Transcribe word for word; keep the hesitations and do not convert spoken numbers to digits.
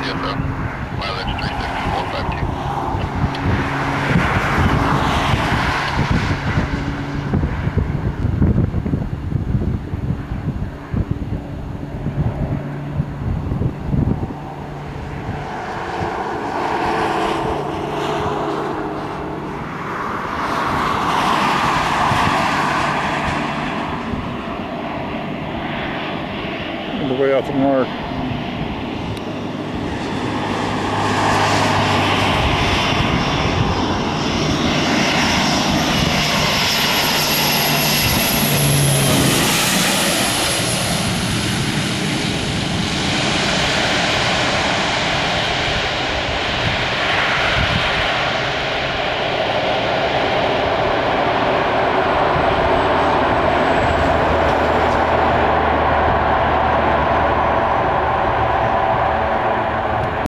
C F O. Mileage three six four five two. On the way out the mark.